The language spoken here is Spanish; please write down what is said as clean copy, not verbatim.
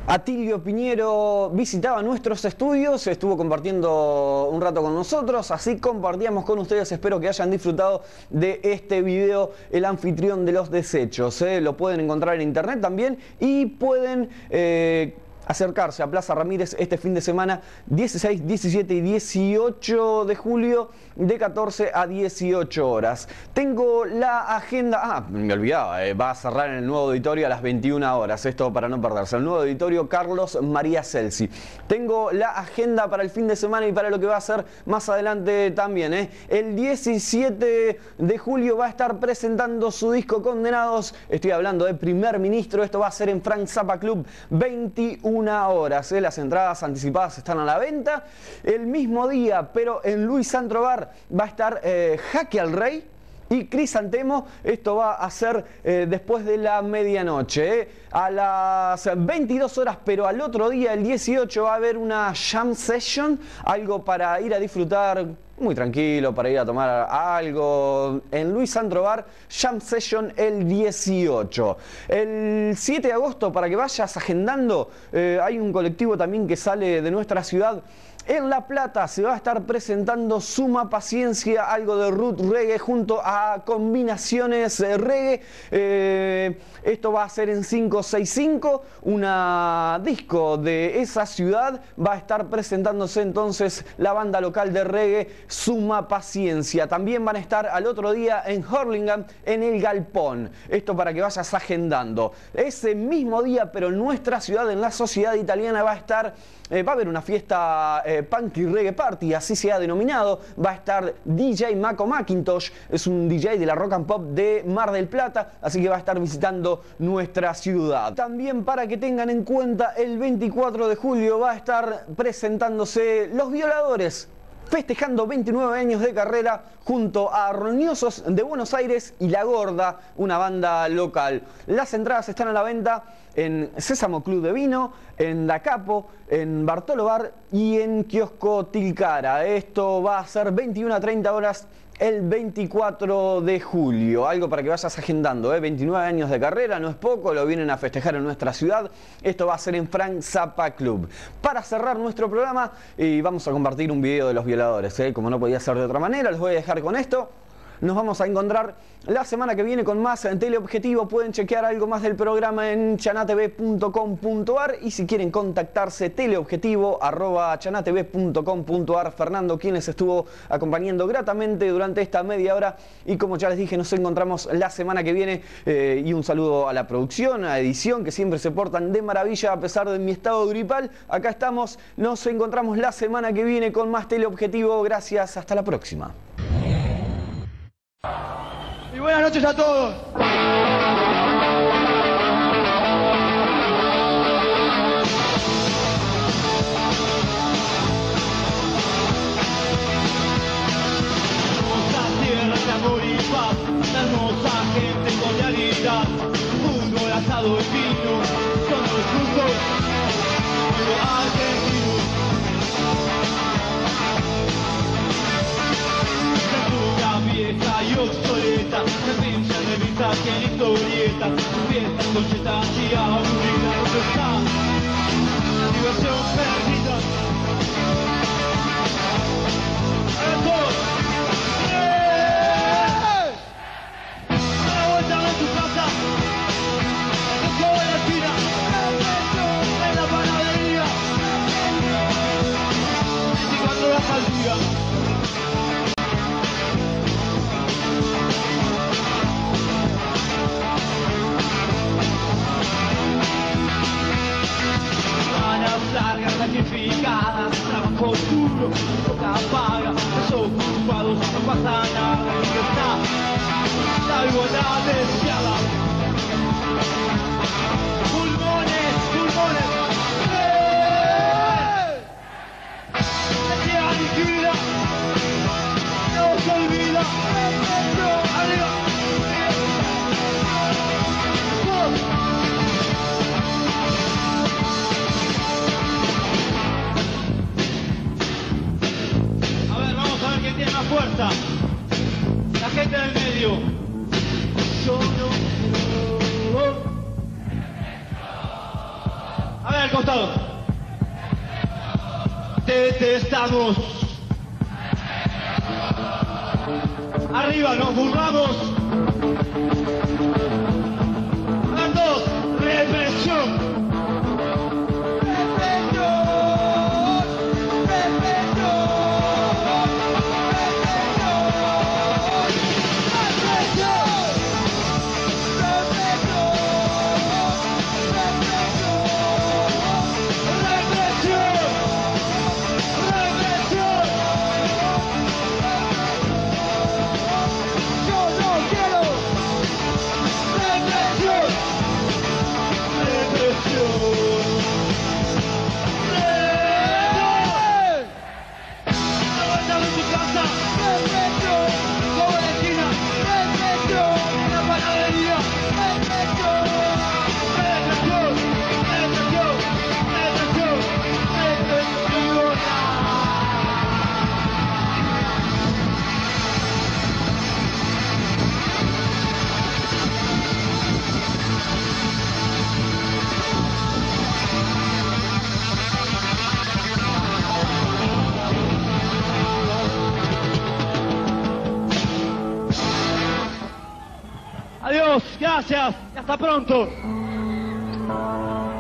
Atilio Piñero visitaba nuestros estudios, estuvo compartiendo un rato con nosotros, así compartíamos con ustedes. Espero que hayan disfrutado de este video, El anfitrión de los desechos. Lo pueden encontrar en internet también y pueden acercarse a Plaza Ramírez este fin de semana 16, 17 y 18 de julio de 14 a 18 horas. Tengo la agenda, me olvidaba, va a cerrar en el nuevo auditorio a las 21 horas, esto para no perderse, el nuevo auditorio Carlos María Celsi. Tengo la agenda para el fin de semana y para lo que va a ser más adelante también. El 17 de julio va a estar presentando su disco Condenados, estoy hablando de Primer Ministro, esto va a ser en Frank Zappa Club, 21 horas. Las entradas anticipadas están a la venta. El mismo día, pero en Luis Santro Bar, va a estar Jaque al Rey y Crisantemo. Esto va a ser después de la medianoche, a las 22 horas, pero al otro día, el 18, va a haber una jam session, algo para ir a disfrutar muy tranquilo, para ir a tomar algo en Luis Santro Bar, jam session el 18. El 7 de agosto, para que vayas agendando, hay un colectivo también que sale de nuestra ciudad. En La Plata se va a estar presentando Suma Paciencia, algo de root reggae junto a combinaciones reggae. Esto va a ser en 565, una disco de esa ciudad. Va a estar presentándose entonces la banda local de reggae Suma Paciencia. También van a estar al otro día en Hurlingham, en el Galpón. Esto para que vayas agendando. Ese mismo día, pero en nuestra ciudad, en la Sociedad Italiana, va a estar... va a haber una fiesta Punky Reggae Party, así se ha denominado. Va a estar DJ Mako Macintosh, es un DJ de la Rock and Pop de Mar del Plata, así que va a estar visitando nuestra ciudad. También para que tengan en cuenta, el 24 de julio va a estar presentándose Los Violadores, festejando 29 años de carrera junto a Roñosos de Buenos Aires y La Gorda, una banda local. Las entradas están a la venta en Sésamo Club de Vino, en Da Capo, en Bartolo Bar y en Kiosco Tilcara. Esto va a ser 21 a 30 horas el 24 de julio. Algo para que vayas agendando, 29 años de carrera, no es poco, lo vienen a festejar en nuestra ciudad. Esto va a ser en Frank Zappa Club. Para cerrar nuestro programa, y vamos a compartir un video de Los Violadores, como no podía ser de otra manera, les voy a dejar con esto. Nos vamos a encontrar la semana que viene con más en Teleobjetivo. Pueden chequear algo más del programa en chanatv.com.ar y si quieren contactarse, teleobjetivo@chanatv.com.ar. Fernando, quien les estuvo acompañando gratamente durante esta media hora, y como ya les dije, nos encontramos la semana que viene. Y un saludo a la producción, a edición, que siempre se portan de maravilla a pesar de mi estado gripal. Acá estamos, nos encontramos la semana que viene con más Teleobjetivo. Gracias, hasta la próxima. Y buenas noches a todos. Hermosa tierra de amor y paz, una hermosa gente con realidad. Fútbol, asado y vino, son los frutos de los argentinos. Vieja y obsoleta, se piensa de vista que en historieta, fiesta, colcheta y aburrida, ¿dónde está la diversión perdida? ¡Para todos! ¡Da la vuelta en tu casa! ¡No en la esquina! ¡En la panadería! 24 horas al día. Largas, sacrificadas, trabajo duro, poca paga, desocupados, no pasa nada, libertad, la igualdad deseada. Pulmones, pulmones, la tierra liquida, no se olvida, arriba. Tiene más fuerza, la gente del medio. Yo no quiero para el costado. Detestamos. Arriba, nos burlamos. A todos, represión. Adiós, gracias, y hasta pronto.